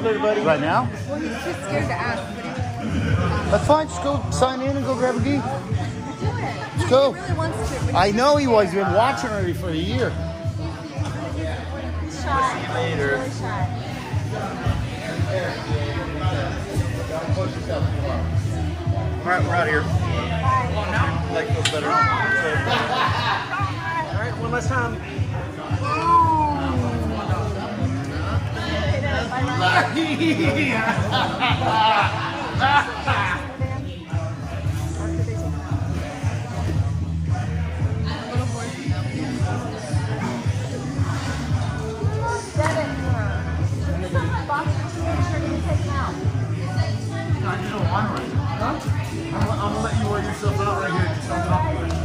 there, buddy. Right now? Well, he's too scared to ask. That's fine. Just go sign in and go grab a key. Do it. Let's go. He really wants to. I know he was. He's been watching already for a year. He's shy. See you later. Really shy. All right, we're out here. Bye. Like feels better. All right, one last time. I'm gonna let you wear yourself out right here. Just on top of it.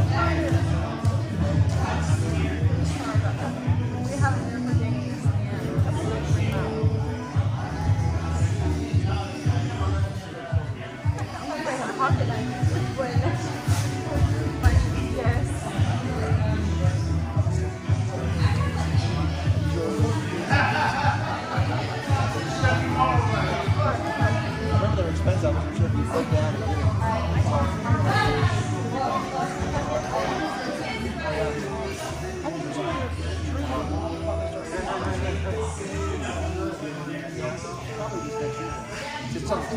Remember their expense, I wasn't sure if you broke down and did it. Just tell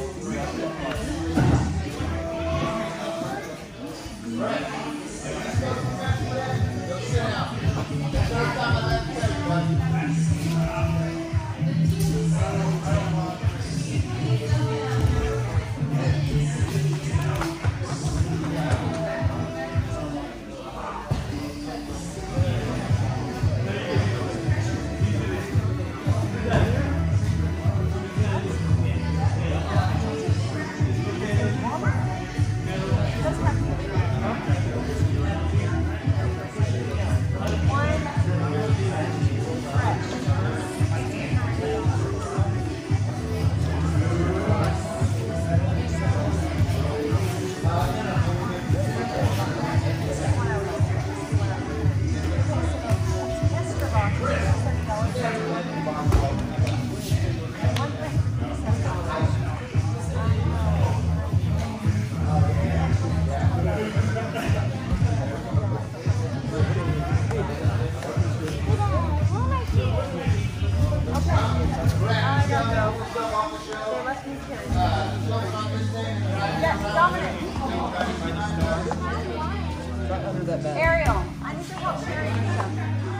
Ariel, I need your help carrying stuff.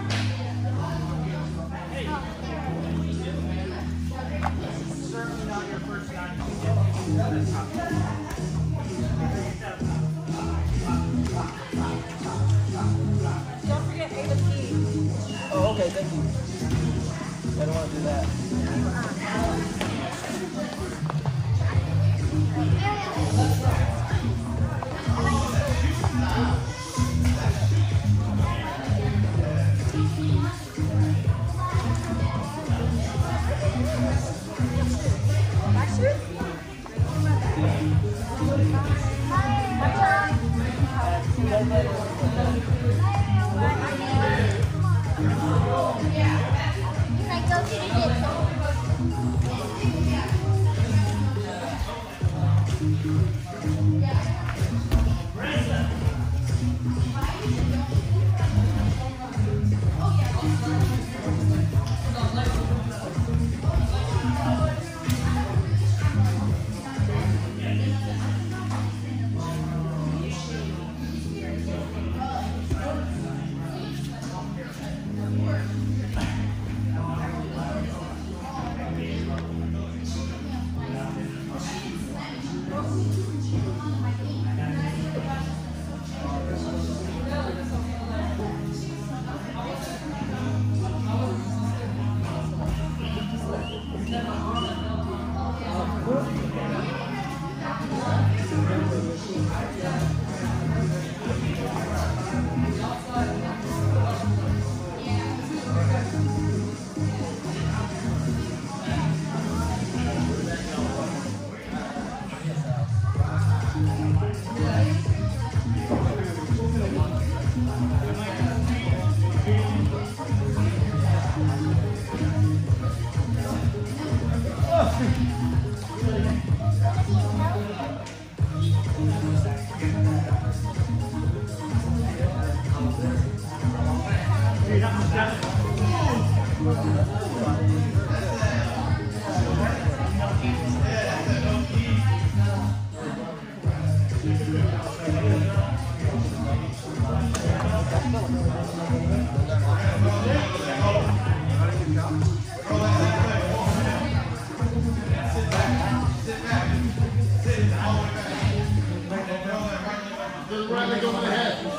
Don't forget Ava's key. Oh, okay, thank you. I don't want to do that. Riley, go ahead.